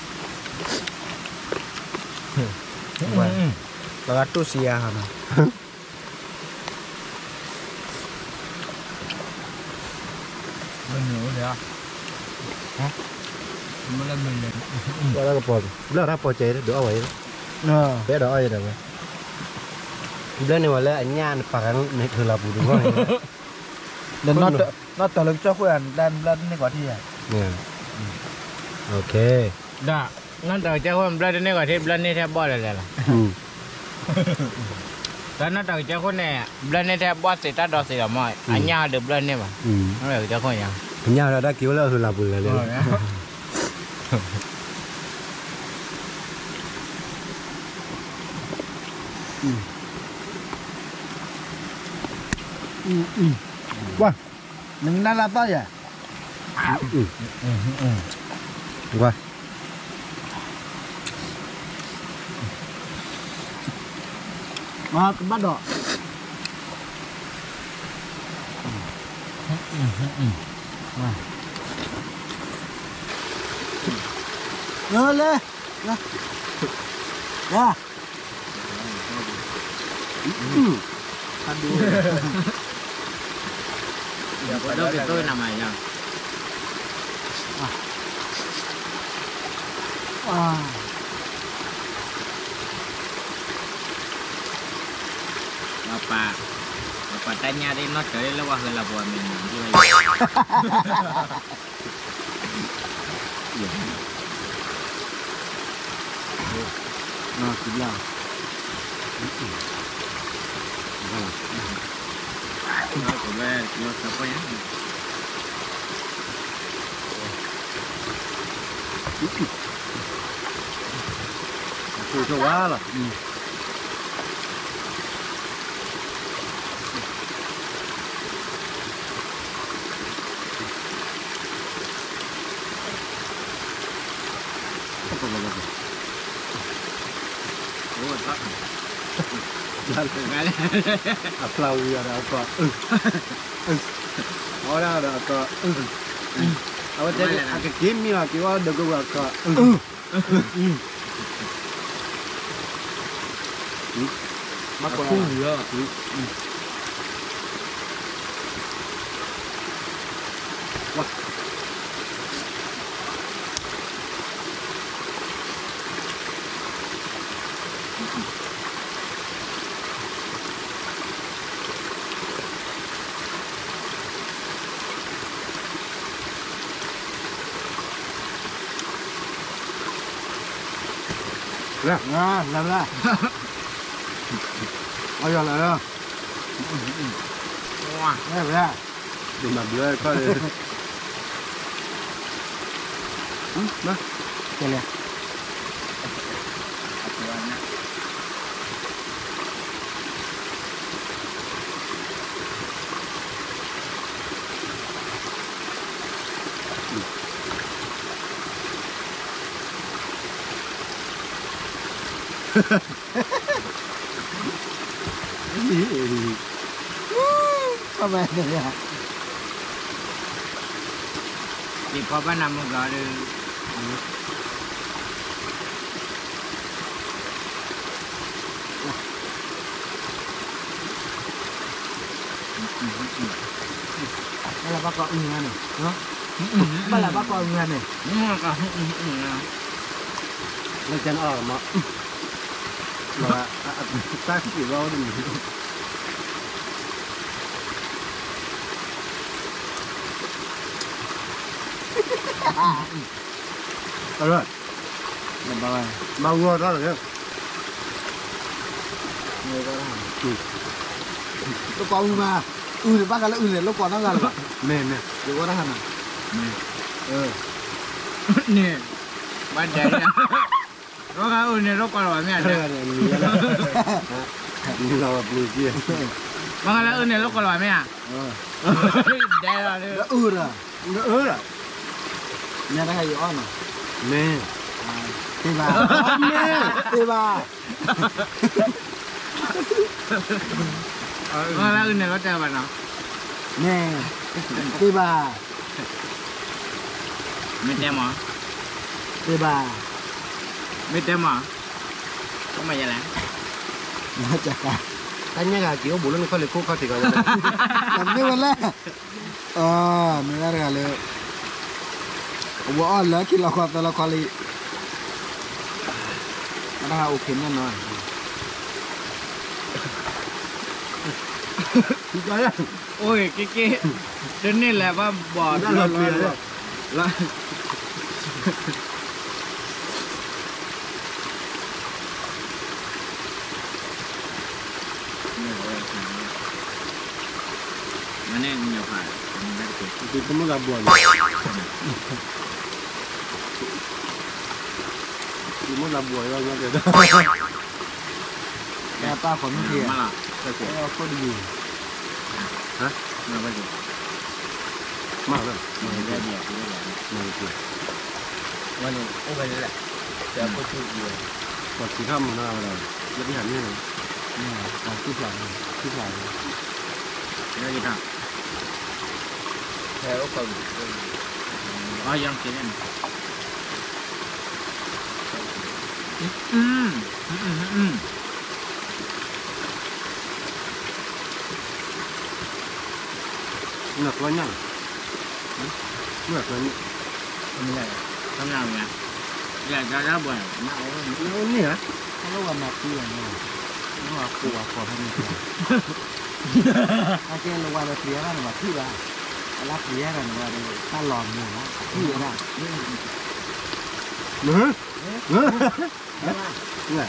Ừ ừ. Bagatus ya hana. Mình nhớ đấy à? Hả? Mình lên mình lên. Đó là cái bò. Đó là bò chế đó, đỡ vậy đó. Nah. Bé đỡ vậy đó. Gubla ni wala anyan pakan ni khula bu đúng không? Dan not not taluk cokwan dan bulan ni kau dia. Nè. Ok. Đã. Nó đầu cho con blood này gọi thế blood này theo bò là là. Ừ. Đó nó đầu cho con này blood này theo bò thì ta đo thì là mọi. Anh nhà được blood này mà. Ừ. Nó đầu cho con nhà. Nhà là đã cứu là khula bu là lên. Wah. Nang nalata ya. Ừ. Qua. Ma ke badok. Nah. Le. Nah. Ya. Aduh. Ở đâu thì tôi nằm này nhá. Wah. Bapak. Bapak tanya đi nó chơi nó qua hơi là buồn mình như vậy. Nah, sudah. Nó của về nó sắp quay nhá. Tôi cho quá rồi. Ủa tắt. Cái này. Aplaui ada apa? Orang ada apa? Awak jadi agak kimi lah, kau ada gua apa? Makan dia. Wah. Ra. Nah, làm ra. Ôi giời ơi. Wow. Đây ra. Đừng làm đứa coi đi. Đó. Đây nè. Có vẻ này à. Chỉ có ba năm một gọi được. Đây là bác cọ ưng này. Đó. Đây là bác cọ ưng này. Đúng rồi cả. มันจะออกมาเราตั้งกี่รอบดีอร่อยมันบ้าบ้าวัวเท่าไหร่เนี่ยเนื้อก็ได้ลูกกอล์ฟมาอื่นบ้างกันแล้วอื่นเลยลูกกอล์ฟนั่งกันหรอแม่แม่เดี๋ยวก็ได้ขนาดเออนี่บ้านใหญ่เนี่ยรถเขาอื่นเนี่ยรถกอล์ฟแบบนี้เด้อนี่เราแบบลูกเกี้ยบางแล้วอื่นเนี่ยรถกอล์ฟแบบนี้อ่ะเออเด้อเลยแล้วอื่นอ่ะเออเนี่ยได้อยู่อ้อนอ่ะแม่ตีบ้าแม่ตีบ้าบางแล้วอื่นเนี่ยรถเจอบ้านเนาะแม่ตีบ้าไม่เต็มหรอตีบ้าไม่เต็มหรอก็ไม่ยังไงน่าจะกันอันนี้ก็เกี่ยวบุญแล้วเขาเลยคู่เขาติดกันทำได้วันแรกอ๋อไม่ได้เลยว่าอ้อนแล้วคิดละครแต่ละครเลยน่าโอเคแน่นอนโอ้ยกิ๊กเดินนี่แหละว่าบ่อน่ารักเลยละมันแน่เงียบไปมันไม่ได้ติดติดมันก็บ่อยติดมันก็บ่อยว่าเดี๋ยวแกป้าขนไม่เที่ยมาละเราก็ดีฮะมาไปดูมาเลยมาเดียวเดียวมาเลยวันนี้โอ้ไปนี่แหละเดี๋ยวก็ชื่อเดียวกดสีข้ามมันอะไรแล้วที่หันนี่เลยนี่ตอนที่สองที่สองนี่กี่ท่าแถวคนอ๋อยังกินเนี่ยอืมอืมอืมหนักวันยังหนักวันนี้ทำยังทำยังไงอยากจะได้บ่อยน่าเอาแล้วนี่ฮะเขาเรียกว่าแม็กซี่อย่างเงี้ยนี่ว่าครัวครัวทำยังไงอาเจนเราว่าเราเสียกันว่าที่ว่ารักเสียกันว่าถ้าหลอนอยู่นะที่นะเนื้อเนื้อเนี่ย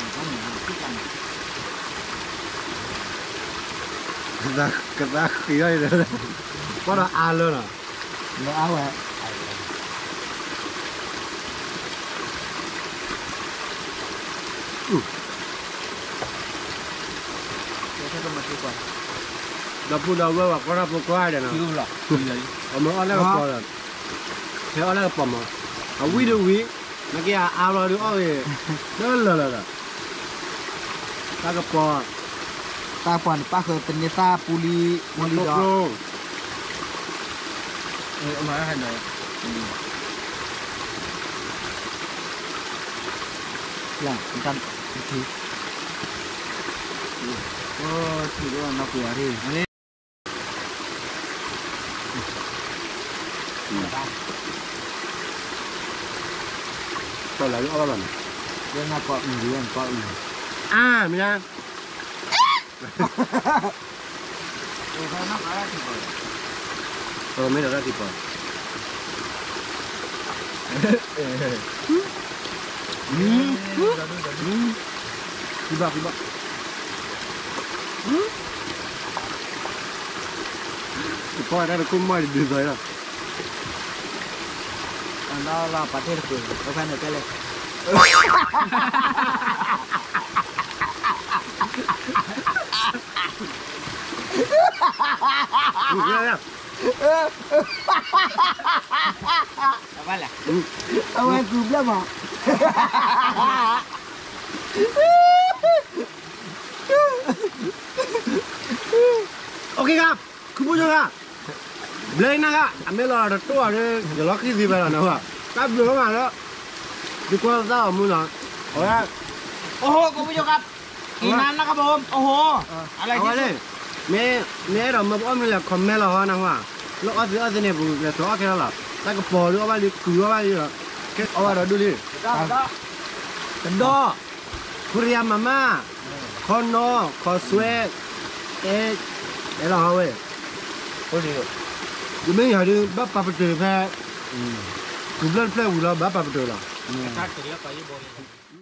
กระดากกระดากขี้ได้เลยก็เราอ่านเลยนะเราเอาไว้เราพูดเราว่าก็รับลูกค้าเดี๋ยวนะรู้หรอเอามาเอาแล้วก็พอแล้วเดี๋ยวเอาแล้วก็ปมอ่ะเอาวิดีโอวิเมื่อกี้เอาเราดูเอาเลยนั่นเลยล่ะตากระป๋อตาปอนป้าเคยเป็นเนต้าปูรีปูรีดอกเออเอามาให้หน่อยหลังกันทีโอ้ถือว่ามาปัวที่อันนี้ตอนไหนเอาอะไรเรื่องมาเกาะอื่นเรื่องเกาะอื่นอ่ามีนะโอ้ยนักอะไรที่เปิดตัวไม่ได้อะไรที่เปิดอืมอืมพี่บ้าพี่บ้าพ่อได้แต่คุ้มไม่ดีเลยนะอันนั้นเราประเทศกูเราแค่ไหนไปเลยดูเยอะเนี่ยเอาไปแหละเอาไปกลุ่มแล้วมั้งโอเคครับคุณผู้ชมครับเลยนะครับอเมริกาตัวเนี่ยจะล็อกที่สิบไปแล้วนะครับก็เบื่อมากแล้วดีกว่าเจ้ามือหน่อยโอ้ยโอ้โหคุณผู้ชมครับกินน้ำนะครับผมโอ้โหอะไรที่สุดเมย์เมย์เราไม่บอกมีแหละคอมเมนต์เราฮะนะว่าแล้วอันนี้อันนี้บุกเลยตัวแค่ละแล้วก็พอดูว่าดีคือว่าดีละแค่เอาไว้เราดูดิกันดอคุเรียมาม่าคอนอคอสเวตเอ๊ะเดี๋ยวเราเอาเว้ยโอ้ยอยู่ไม่อยากดูบ้าปะปะเจอแพ้อืมกูเล่นเพลงกูแล้วบ้าปะปะเจอหรอตัดตัวเดียวไปยี่โบ